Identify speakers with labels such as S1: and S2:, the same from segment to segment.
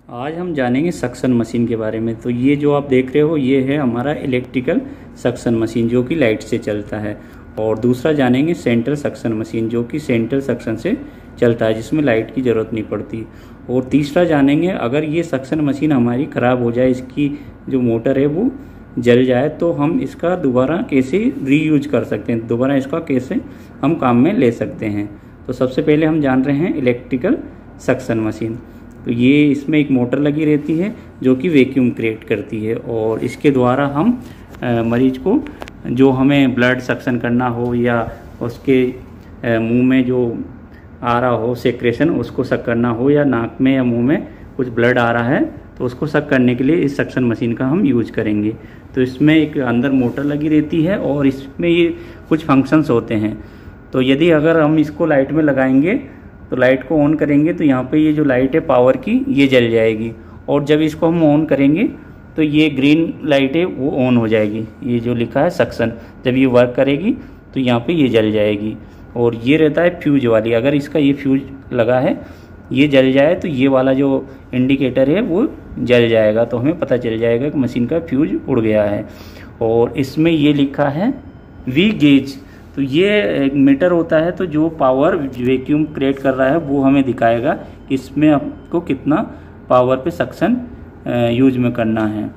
S1: आज हम जानेंगे सक्शन मशीन के बारे में। तो ये जो आप देख रहे हो ये है हमारा इलेक्ट्रिकल सक्शन मशीन जो कि लाइट से चलता है। और दूसरा जानेंगे सेंट्रल सक्शन मशीन जो कि सेंट्रल सक्शन से चलता है, जिसमें लाइट की ज़रूरत नहीं पड़ती। और तीसरा जानेंगे अगर ये सक्शन मशीन हमारी ख़राब हो जाए, इसकी जो मोटर है वो जल जाए, तो हम इसका दोबारा कैसे रीयूज कर सकते हैं, दोबारा इसका कैसे हम काम में ले सकते हैं। तो सबसे पहले हम जान रहे हैं इलेक्ट्रिकल सक्शन मशीन। तो ये इसमें एक मोटर लगी रहती है जो कि वैक्यूम क्रिएट करती है, और इसके द्वारा हम मरीज को जो हमें ब्लड सक्शन करना हो या उसके मुंह में जो आ रहा हो सेक्रेशन उसको सक करना हो, या नाक में या मुंह में कुछ ब्लड आ रहा है तो उसको सक करने के लिए इस सक्शन मशीन का हम यूज करेंगे। तो इसमें एक अंदर मोटर लगी रहती है और इसमें ये कुछ फंक्शंस होते हैं। तो यदि अगर हम इसको लाइट में लगाएंगे तो लाइट को ऑन करेंगे तो यहाँ पे ये जो लाइट है पावर की ये जल जाएगी, और जब इसको हम ऑन करेंगे तो ये ग्रीन लाइट है वो ऑन हो जाएगी। ये जो लिखा है सक्शन, जब ये वर्क करेगी तो यहाँ पे ये जल जाएगी। और ये रहता है फ्यूज वाली, अगर इसका ये फ्यूज लगा है ये जल जाए तो ये वाला जो इंडिकेटर है वो जल जाएगा, तो हमें पता चल जाएगा कि मशीन का फ्यूज उड़ गया है। और इसमें ये लिखा है वी गेज, तो ये एक मीटर होता है, तो जो पावर वैक्यूम क्रिएट कर रहा है वो हमें दिखाएगा कि इसमें आपको कितना पावर पे सक्शन यूज में करना है।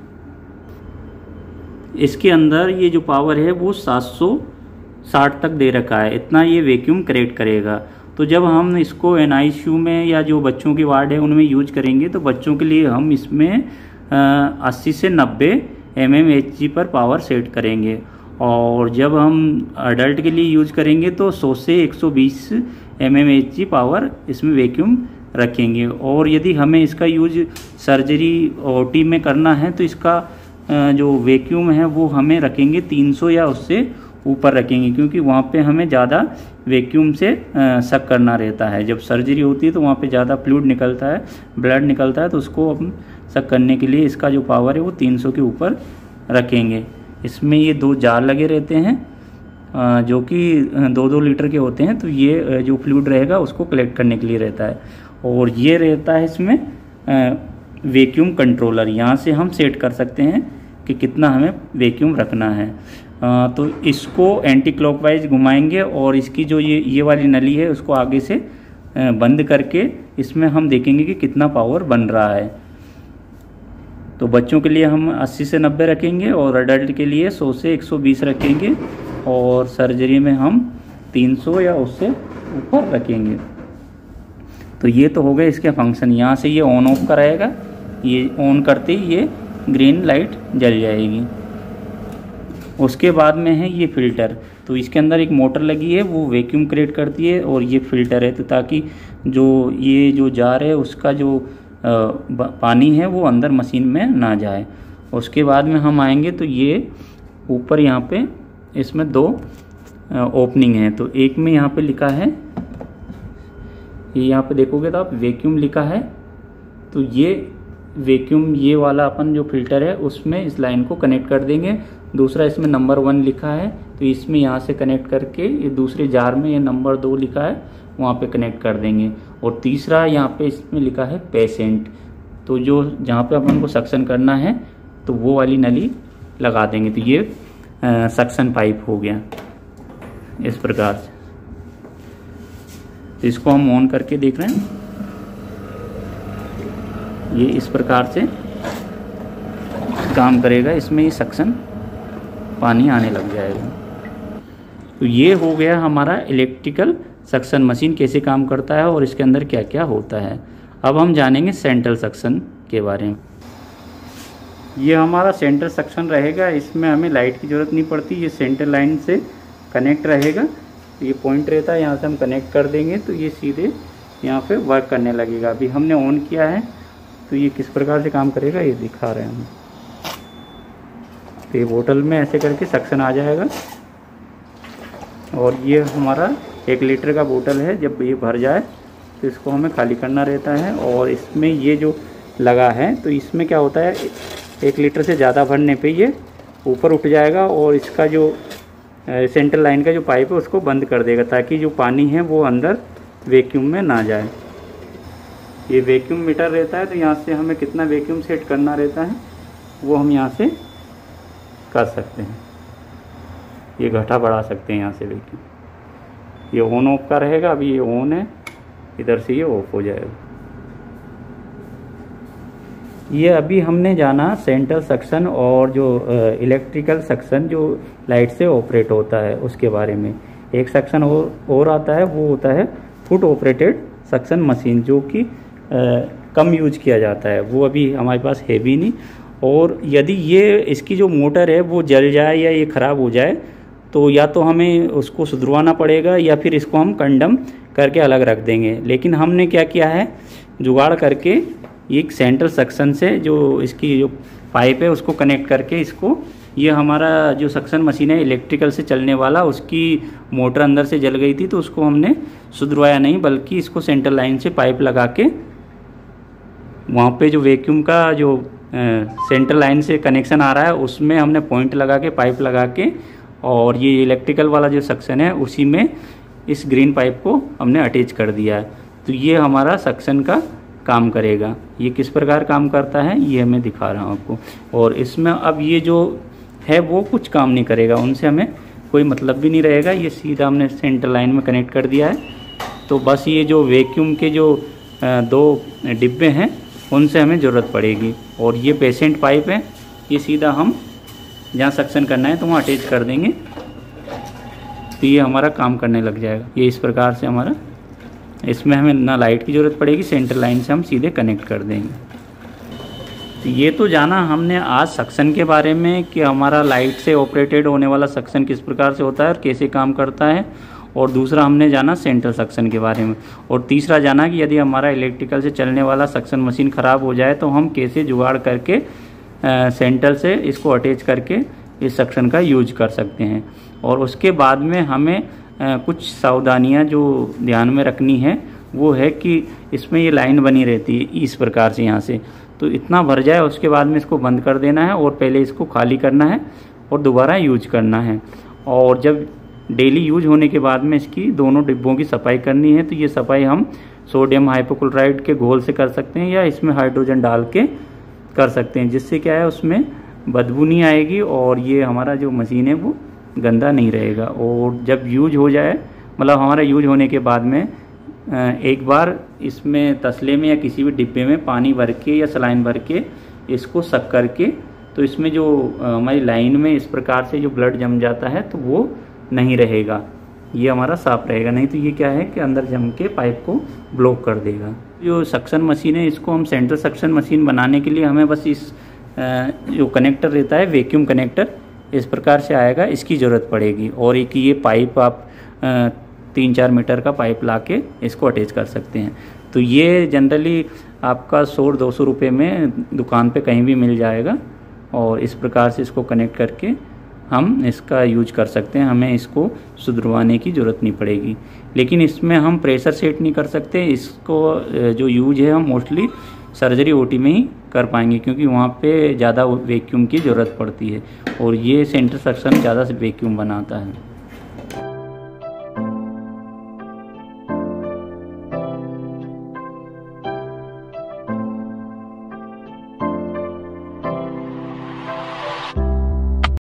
S1: इसके अंदर ये जो पावर है वो 760 तक दे रखा है, इतना ये वैक्यूम क्रिएट करेगा। तो जब हम इसको NICU में या जो बच्चों की वार्ड है उनमें यूज करेंगे तो बच्चों के लिए हम इसमें 80 से 90 mmHg पर पावर सेट करेंगे, और जब हम अडल्ट के लिए यूज करेंगे तो 100 से 120 mmHg पावर इसमें वैक्यूम रखेंगे। और यदि हमें इसका यूज सर्जरी OT में करना है तो इसका जो वैक्यूम है वो हमें रखेंगे 300 या उससे ऊपर रखेंगे, क्योंकि वहाँ पे हमें ज़्यादा वैक्यूम से सक करना रहता है। जब सर्जरी होती है तो वहाँ पे ज़्यादा फ्लूइड निकलता है, ब्लड निकलता है, तो उसको हम सक करने के लिए इसका जो पावर है वो 300 के ऊपर रखेंगे। इसमें ये 2 जार लगे रहते हैं जो कि 2-2 लीटर के होते हैं, तो ये जो फ्लूइड रहेगा उसको कलेक्ट करने के लिए रहता है। और ये रहता है इसमें वैक्यूम कंट्रोलर, यहाँ से हम सेट कर सकते हैं कि कितना हमें वैक्यूम रखना है। तो इसको एंटी क्लॉकवाइज घुमाएंगे और इसकी जो ये वाली नली है उसको आगे से बंद करके इसमें हम देखेंगे कि कितना पावर बन रहा है। तो बच्चों के लिए हम 80 से 90 रखेंगे और अडल्ट के लिए 100 से 120 रखेंगे, और सर्जरी में हम 300 या उससे ऊपर रखेंगे। तो ये तो हो गए इसके फंक्शन। यहाँ से ये ऑन ऑफ कराएगा, ये ऑन करते ही ये ग्रीन लाइट जल जाएगी। उसके बाद में है ये फ़िल्टर, तो इसके अंदर एक मोटर लगी है वो वैक्यूम क्रिएट करती है, और ये फ़िल्टर है तो ताकि ये जो जार है उसका जो पानी है वो अंदर मशीन में ना जाए। उसके बाद में हम आएंगे तो ये ऊपर यहाँ पे इसमें 2 ओपनिंग है। तो एक में यहाँ पे लिखा है, ये यहाँ पे देखोगे तो आप वैक्यूम लिखा है, तो ये वैक्यूम ये वाला अपन जो फ़िल्टर है उसमें इस लाइन को कनेक्ट कर देंगे। दूसरा इसमें नंबर 1 लिखा है तो इसमें यहाँ से कनेक्ट करके ये दूसरे जार में ये नंबर 2 लिखा है वहाँ पे कनेक्ट कर देंगे। और तीसरा यहाँ पे इसमें लिखा है पेशेंट, तो जो जहाँ पे अपन को सक्शन करना है तो वो वाली नली लगा देंगे। तो ये सक्शन पाइप हो गया इस प्रकार से। तो इसको हम ऑन करके देख रहे हैं, ये इस प्रकार से काम करेगा, इसमें ये सक्शन पानी आने लग जाएगा। तो ये हो गया हमारा इलेक्ट्रिकल सक्शन मशीन कैसे काम करता है और इसके अंदर क्या क्या होता है। अब हम जानेंगे सेंट्रल सक्शन के बारे में। ये हमारा सेंट्रल सक्शन रहेगा, इसमें हमें लाइट की ज़रूरत नहीं पड़ती, ये सेंट्रल लाइन से कनेक्ट रहेगा। तो ये पॉइंट रहता है, यहाँ से हम कनेक्ट कर देंगे तो ये सीधे यहाँ पे वर्क करने लगेगा। अभी हमने ऑन किया है तो ये किस प्रकार से काम करेगा ये दिखा रहे हैं हम। तो ये बोतल में ऐसे करके सक्शन आ जाएगा, और ये हमारा 1 लीटर का बोतल है। जब ये भर जाए तो इसको हमें खाली करना रहता है, और इसमें ये जो लगा है तो इसमें क्या होता है 1 लीटर से ज़्यादा भरने पे ये ऊपर उठ जाएगा, और इसका जो सेंट्रल लाइन का जो पाइप है उसको बंद कर देगा ताकि जो पानी है वो अंदर वैक्यूम में ना जाए। ये वैक्यूम मीटर रहता है, तो यहाँ से हमें कितना वैक्यूम सेट करना रहता है वो हम यहाँ से कर सकते हैं। ये घटा बढ़ा सकते हैं यहाँ से वैक्यूम। ये ऑन ऑफ का रहेगा, अभी ये ऑन है, इधर से ये ऑफ हो जाएगा। ये अभी हमने जाना सेंट्रल सक्शन और जो इलेक्ट्रिकल सक्शन जो लाइट से ऑपरेट होता है उसके बारे में। एक सक्शन और आता है, वो होता है फुट ऑपरेटेड सक्शन मशीन, जो कि कम यूज किया जाता है, वो अभी हमारे पास है भी नहीं। और यदि ये इसकी जो मोटर है वो जल जाए या ये ख़राब हो जाए तो या तो हमें उसको सुधरवाना पड़ेगा या फिर इसको हम कंडम करके अलग रख देंगे। लेकिन हमने क्या किया है, जुगाड़ करके एक सेंट्रल सक्शन से जो इसकी जो पाइप है उसको कनेक्ट करके इसको, ये हमारा जो सक्शन मशीन है इलेक्ट्रिकल से चलने वाला, उसकी मोटर अंदर से जल गई थी तो उसको हमने सुधरवाया नहीं, बल्कि इसको सेंट्रल लाइन से पाइप लगा के वहाँ पे जो वैक्यूम का जो सेंट्रल लाइन से कनेक्शन आ रहा है उसमें हमने पॉइंट लगा के, पाइप लगा के, और ये इलेक्ट्रिकल वाला जो सक्शन है उसी में इस ग्रीन पाइप को हमने अटैच कर दिया है। तो ये हमारा सक्शन का काम करेगा। ये किस प्रकार काम करता है ये मैं दिखा रहा हूँ आपको। और इसमें अब ये जो है वो कुछ काम नहीं करेगा, उनसे हमें कोई मतलब भी नहीं रहेगा। ये सीधा हमने सेंट्रल लाइन में कनेक्ट कर दिया है। तो बस ये जो वैक्यूम के जो 2 डिब्बे हैं उनसे हमें ज़रूरत पड़ेगी। और ये पेशेंट पाइप है, ये सीधा हम जहाँ सक्शन करना है तो वहाँ अटैच कर देंगे, तो ये हमारा काम करने लग जाएगा। ये इस प्रकार से हमारा, इसमें हमें ना लाइट की ज़रूरत पड़ेगी, सेंट्रल लाइन से हम सीधे कनेक्ट कर देंगे। तो ये तो जाना हमने आज सक्शन के बारे में कि हमारा लाइट से ऑपरेटेड होने वाला सक्शन किस प्रकार से होता है और कैसे काम करता है। और दूसरा हमने जाना सेंट्रल सक्शन के बारे में। और तीसरा जाना कि यदि हमारा इलेक्ट्रिकल से चलने वाला सक्शन मशीन ख़राब हो जाए तो हम कैसे जुगाड़ करके सेंट्रल से इसको अटैच करके इस सक्शन का यूज कर सकते हैं। और उसके बाद में हमें कुछ सावधानियां जो ध्यान में रखनी है वो है कि इसमें ये लाइन बनी रहती है इस प्रकार से, यहाँ से तो इतना भर जाए उसके बाद में इसको बंद कर देना है और पहले इसको खाली करना है और दोबारा यूज करना है। और जब डेली यूज होने के बाद में इसकी दोनों डिब्बों की सफाई करनी है, तो ये सफाई हम सोडियम हाइपोक्लोराइड के घोल से कर सकते हैं या इसमें हाइड्रोजन डाल के कर सकते हैं, जिससे क्या है उसमें बदबू नहीं आएगी और ये हमारा जो मशीन है वो गंदा नहीं रहेगा। और जब यूज हो जाए, मतलब हमारा यूज होने के बाद में एक बार इसमें तसले में या किसी भी डिब्बे में पानी भर के या सलाइन भर के इसको सक करके, तो इसमें जो हमारी लाइन में इस प्रकार से जो ब्लड जम जाता है तो वो नहीं रहेगा, ये हमारा साफ रहेगा। नहीं तो ये क्या है कि अंदर जम के पाइप को ब्लॉक कर देगा। जो सक्शन मशीन है इसको हम सेंट्रल सक्शन मशीन बनाने के लिए हमें बस इस जो कनेक्टर रहता है वैक्यूम कनेक्टर इस प्रकार से आएगा, इसकी ज़रूरत पड़ेगी। और एक ये पाइप आप 3-4 मीटर का पाइप लाके इसको अटैच कर सकते हैं। तो ये जनरली आपका 100-200 रुपये में दुकान पे कहीं भी मिल जाएगा। और इस प्रकार से इसको कनेक्ट करके हम इसका यूज कर सकते हैं, हमें इसको सुधरवाने की ज़रूरत नहीं पड़ेगी। लेकिन इसमें हम प्रेशर सेट नहीं कर सकते, इसको जो यूज है हम मोस्टली सर्जरी ओटी में ही कर पाएंगे, क्योंकि वहाँ पे ज़्यादा वैक्यूम की ज़रूरत पड़ती है और ये सेंट्रल सक्शन ज़्यादा से वैक्यूम बनाता है।